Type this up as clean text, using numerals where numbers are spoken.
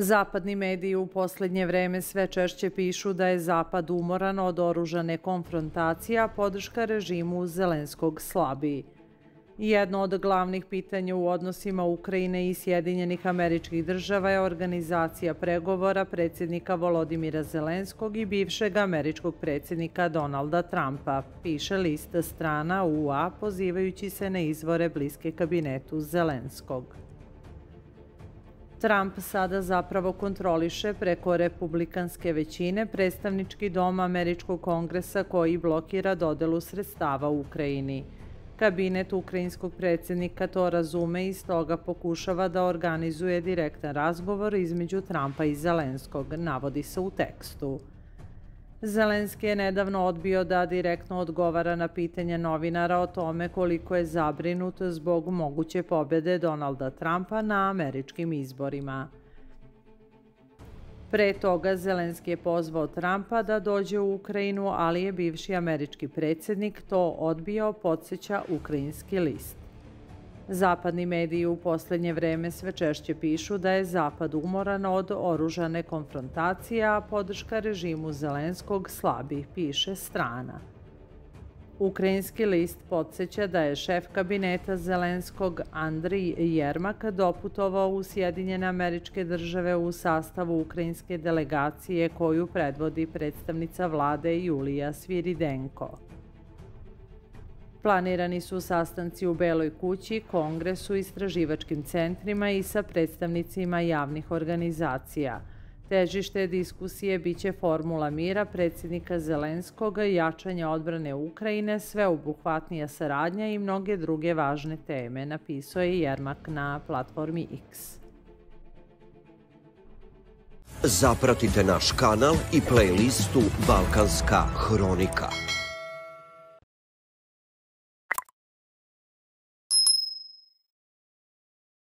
Zapadni mediji u poslednje vreme sve češće pišu da je Zapad umoran od oružane konfrontacije, a podrška režimu Zelenskog slabi. Jedno od glavnih pitanja u odnosima Ukrajine i Sjedinjenih Američkih Država je organizacija pregovora predsjednika Volodimira Zelenskog i bivšeg američkog predsjednika Donalda Trumpa, piše list strana UA pozivajući se na izvore bliske kabinetu Zelenskog. Trump sada zapravo kontroliše preko republikanske većine predstavnički dom Američkog kongresa koji blokira dodelu sredstava u Ukrajini. Kabinet ukrajinskog predsjednika to razume i stoga pokušava da organizuje direktan razgovor između Trumpa i Zelenskog, navodi se u tekstu. Zelenski je nedavno odbio da direktno odgovara na pitanje novinara o tome koliko je zabrinut zbog moguće pobjede Donalda Trumpa na američkim izborima. Pre toga Zelenski je pozvao Trumpa da dođe u Ukrajinu, ali je bivši američki predsjednik to odbio, podsjeća ukrajinski list. Zapadni mediji u poslednje vreme sve češće pišu da je Zapad umoran od oružane konfrontacije, a podrška režimu Zelenskog slabi, piše strana. Ukrajinski list podsjeća da je šef kabineta Zelenskog Andrij Jermak doputovao u Sjedinjene Američke Države u sastavu ukrajinske delegacije koju predvodi predstavnica vlade Julija Sviridenko. Planirani su sastanci u Beloj kući, kongresu, istraživačkim centrima i sa predstavnicima javnih organizacija. Težište diskusije biće formula mira predsjednika Zelenskog, jačanje odbrane Ukrajine, sveobuhvatnija saradnja i mnoge druge važne teme, napisao je Jermak na platformi X. Zapratite naš kanal i playlistu Balkanska hronika.